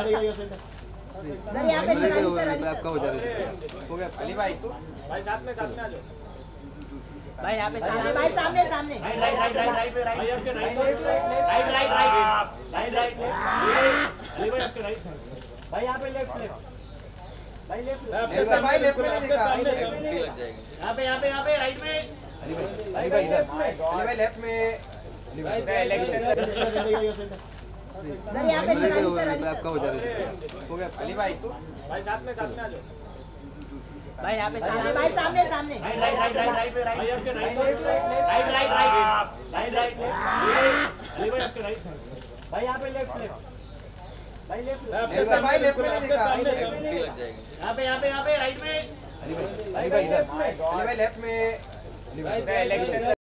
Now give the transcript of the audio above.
Sir यहाँ पे sir आपका हो जा रहा है। हो गया अली भाई साथ में आ जाओ भाई यहाँ पे सामने भाई सामने सामने राइट भाई यहाँ पे लेफ्ट भाई लेफ्ट भाई लेफ्ट में नहीं देखा यहाँ पे राइट में भाई लेफ्ट में इलेक्शन सर यहाँ पे सर आपका हो जा रहा है। हो गया अली भाई साथ में आ जाओ भाई यहाँ पे सामने भाई सामने सामने राइट भाई यहाँ पे लेफ्ट भाई लेफ्ट भाई लेफ्ट में नहीं देखा यहाँ पे राइट में भाई लेफ्ट में इलेक्शन